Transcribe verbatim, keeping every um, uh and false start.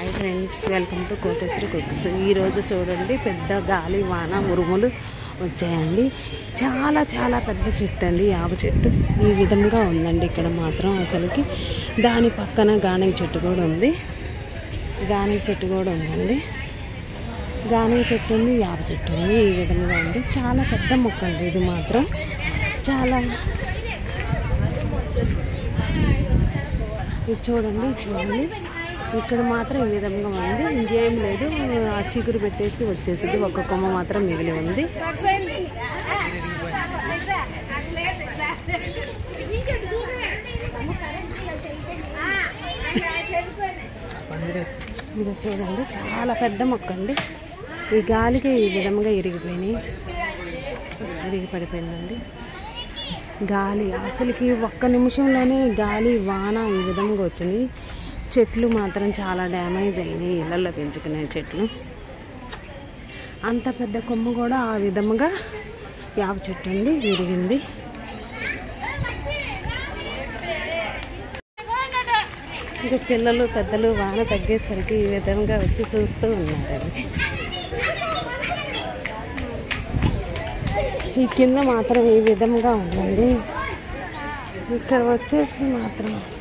Hi friends, welcome to Koteswari cooks. ఈరోజు చూడండి, పెద్ద గాలి వాన ఉరుములు వచ్చాయండి. చాలా చాలా పెద్ద చెట్టు అండి, యాప చెట్టు. ఈ విధంగా ఉందండి ఇక్కడ మాత్రం అసలుకి. దాని పక్కన గానగ చెట్టు కూడా ఉంది. గానగ చెట్టు కూడా ఉందండి. గానగ చెట్టు ఉంది, యాప చెట్టు ఉంది. ఈ విధంగా ఉంది. చాలా పెద్ద మొక్క అండి ఇది మాత్రం. చాలా ఇది చూడండి చూడండి ఇక్కడ మాత్రం ఈ విధంగా ఉంది. ఇంకేం లేదు, ఆ చిగురు పెట్టేసి వచ్చేసింది. ఒక్క కొమ్మ మాత్రం మిగిలి ఉంది. ఇది చూడండి, చాలా పెద్ద మొక్క అండి. ఈ గాలికి ఈ విధంగా ఇరిగిపోయినాయి, ఇరిగి పడిపోయిందండి గాలి. అసలుకి ఒక్క నిమిషంలోనే గాలి వాన ఈ విధంగా వచ్చినాయి. చెట్లు మాత్రం చాలా డ్యామేజ్ అయినాయి, ఇళ్ళల్లో పెంచుకునే చెట్లు. అంత పెద్ద కొమ్మ కూడా ఆ విధంగా యాప చెట్టు అండి విరిగింది. ఇంకా పిల్లలు పెద్దలు వాన తగ్గేసరికి ఈ విధంగా వచ్చి చూస్తూ ఉన్నారండి. ఈ కింద మాత్రం ఈ విధంగా ఉందండి. ఇక్కడ వచ్చేసి మాత్రం